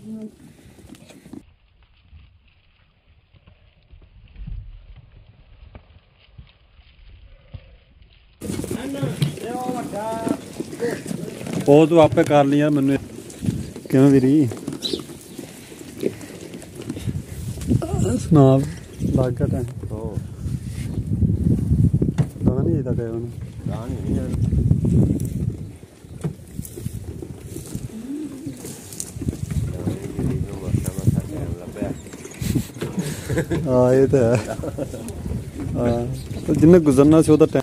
ਉਹ ਤੂੰ ਆਪੇ ਕਰ ਲਈ ਯਾਰ ਮੈਨੂੰ ਕਿਵੇਂ ਵੀਰੀ ਸੁਣਾ ਲੱਗ ਗਿਆ ਟਾਈਮ ਪਤਾ ਨਹੀਂ ਇਹਦਾ ਕਿਹਾ ਉਹਨੂੰ हाँ ये तो है हाँ तो जिन्हें गुजरना से टाइम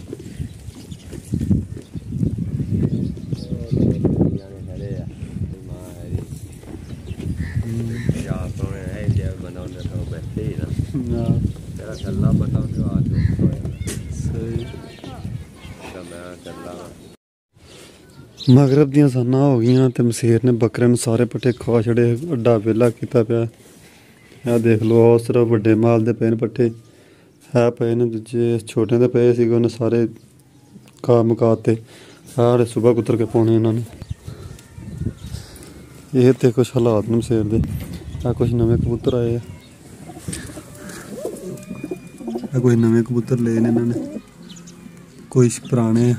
मगरब दियां साना हो गई तो मसेर ने बकरे सारे पट्ठे खा छड़े अड्डा वेला किया पिया यह देख लो सिर्फ बड़े माल दे पे पट्ठे है पे ने दूजे छोटे दे पे उन्हें सारे खा मुकाते सारे सुबह कुतर के पाने इन्होंने ये तो कुछ हालात ने मसेर दे कुछ नवे कबूतर आए कोई नवे कबूतर ले ने इन्होंने कोई पुराने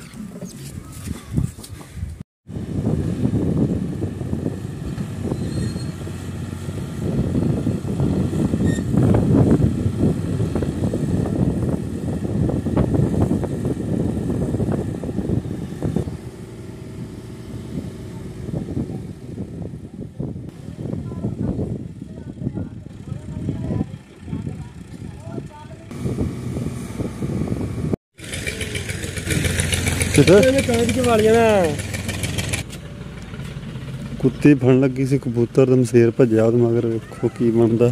कुत्ती फन लगी सी कबूतर मसेर भज्या मगर वेखो की बनता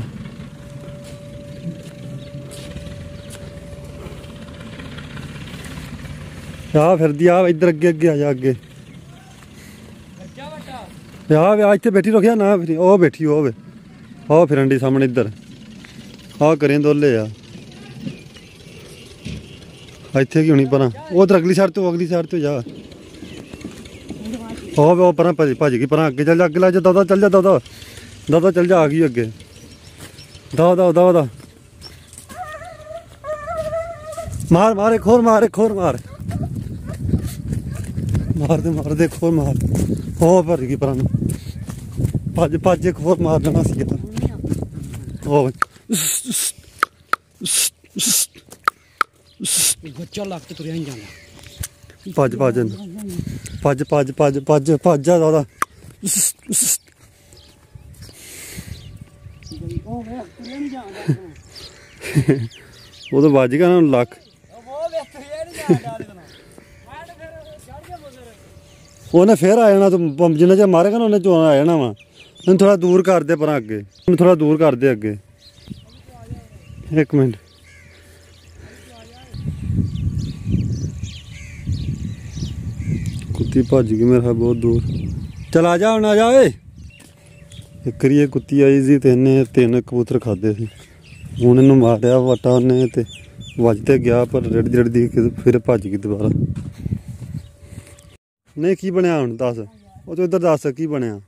आ फिर आ इधर अगे अगे आ जा अगे आ इतने बैठी रखिया ना फिर ओ बैठी ओ फिरन डी सामने इधर आ करें दोले आ इतने की होनी पर उधर अगली साइड तो जा ओ पर भज गई पर अगे चल जा अगे ला जा दादा चल जा दादा चल जा आ गई अगे दादा मार एक होर मार दे एक होर मार ओ भज गई पर भज एक होर मार देना सी ओ बच्चा लग के तुरिया जाना भज जा दादा वो तो बज गया ना लक उन्हें फिर आ जाना तो जिन्हें चेर मारेगा ना उन्हें चोना आ जाना वा थोड़ा दूर कर दे पर अगे थोड़ा दूर कर दे अगे एक मिनट कुत्ती भज गई मेरा बहुत दूर चल आ जा आ जा एक करिए कुत्ती आई सी तो इन्हें 3 कबूतर खादे सी हूँ इन्हू मारिया वटा उन्हें तो वजते गया पर रड़दी फिर भज गई दोबारा नहीं की बनया हूँ दस वो तो इधर दस की बनया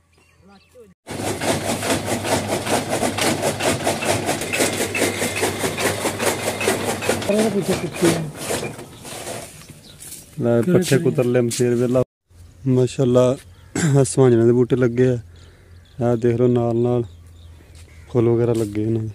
पट्ठे कुतर ले मसेर वेला माशाअल्लाह सवांजने के बूटे लगे है देख लो नाल फुल वगैरह लगे इन्होंने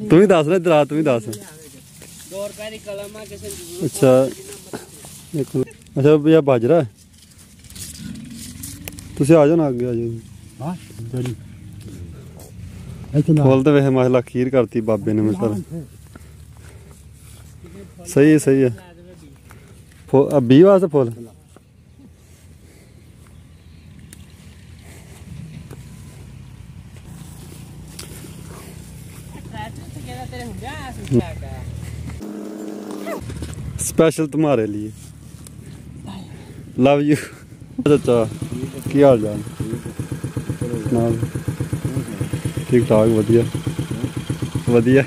ਤੂੰ ਵੀ ਦੱਸ ਲੈ ਦਰਾ ਤੂੰ ਵੀ ਦੱਸ 2 ਰੁਪਏ ਦੀ ਕਲਮ ਆ ਕਿਸੇ ਨੂੰ ਅੱਛਾ ਅੱਛਾ ਭਈਆ ਬਾਜਰਾ ਤੁਸੀਂ ਆ ਜਾਓ ਨਾ ਅੱਗੇ ਆ ਜਾਓ ਹਾਂ ਜੜੀ ਇੱਥੇ ਨਾ ਫੁੱਲ ਤੇ ਵੇਖ ਮਾਸ਼ਾਅੱਲਾ ਖੀਰ ਕਰਤੀ ਬਾਬੇ ਨੇ ਮਿਸਰ ਸਹੀ ਹੈ ਫੁੱਲ 20 ਵਾਸਤੇ ਫੁੱਲ तेरे हुंडा सुनता स्पेशल तुम्हारे लिए लव यू चाचा की हाल चाल सुनाओ ठीक ठाक वधिया वधिया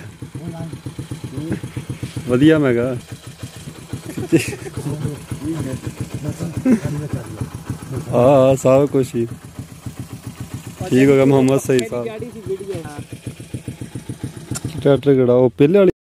वधिया मैं कहा हाँ सब कुछ ही ठीक हो गया मोहम्मद सईद साहब ट्रैक्टर केड़ा वो पहले वाली